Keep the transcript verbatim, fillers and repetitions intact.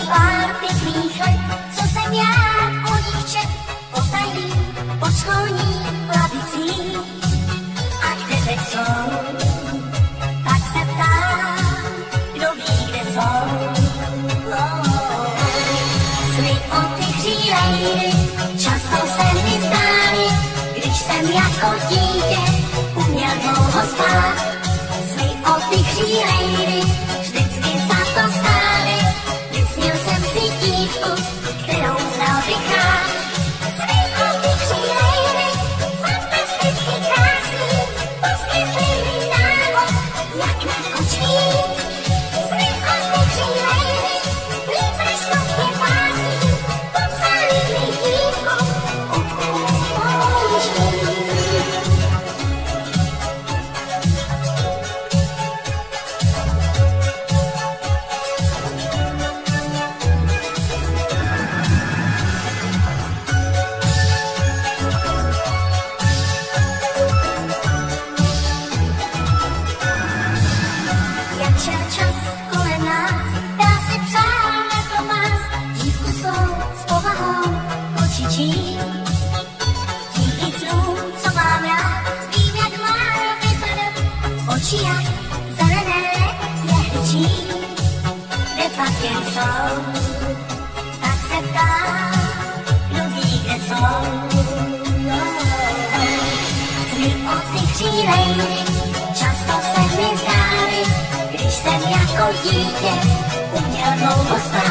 pár pěkných let, co jsem já o nich čet, potají pod školní lavicí. A kde teď jsou, tak se ptám, kdo ví, kde jsou. Sny o ty křílejny často se mi zdály, když jsem jako dítě uměl dlouho spát. Sny o ty křílejny vždycky za to stály, vysnil jsem si dívku, kterou znal bych rád. Sny o ty křílejny, fantasticky krásný, poskytly mi návod, jak nadskočit. Sny o ty křílejny, líp než stovky pásní, popsali mi dívku, o které toužím. Jak šel čas kolem nás, dá si přál nepropást dívku svou s povahou kočičí. Díky snům, co mám já, vím, jak má vypadat oči jak zelené jehličí. Kde pak jen jsou, tak se ptám, kdo ví, kde jsou. Sny o ty křílejny často se mi zdály, když jsem jako dítě uměl dlouho spát.